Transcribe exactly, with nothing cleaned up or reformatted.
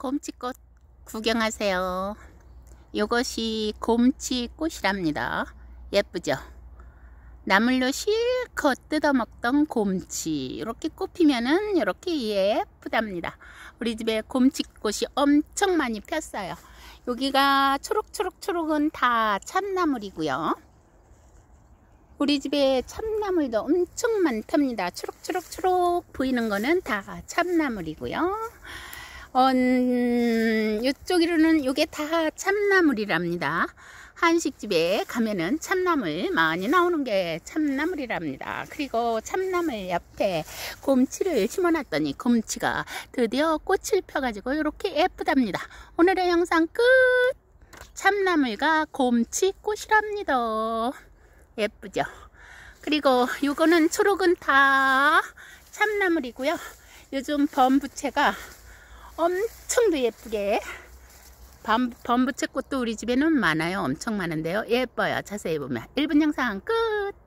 곰치꽃 구경하세요. 이것이 곰치꽃이랍니다. 예쁘죠? 나물로 실컷 뜯어먹던 곰치 이렇게 꽃 피면은 이렇게 예쁘답니다. 우리 집에 곰치꽃이 엄청 많이 폈어요. 여기가 초록초록초록은 다 참나물이고요. 우리 집에 참나물도 엄청 많답니다. 초록초록초록 보이는 거는 다 참나물이고요. 어, 이쪽으로는 이게 다 참나물이랍니다. 한식집에 가면은 참나물 많이 나오는 게 참나물이랍니다. 그리고 참나물 옆에 곰치를 심어놨더니 곰치가 드디어 꽃을 펴가지고 이렇게 예쁘답니다. 오늘의 영상 끝! 참나물과 곰치 꽃이랍니다. 예쁘죠? 그리고 요거는 초록은 다 참나물이고요. 요즘 범부채가 엄청도 예쁘게 범, 범부채 꽃도 우리 집에는 많아요. 엄청 많은데요. 예뻐요. 자세히 보면. 일 분 영상 끝!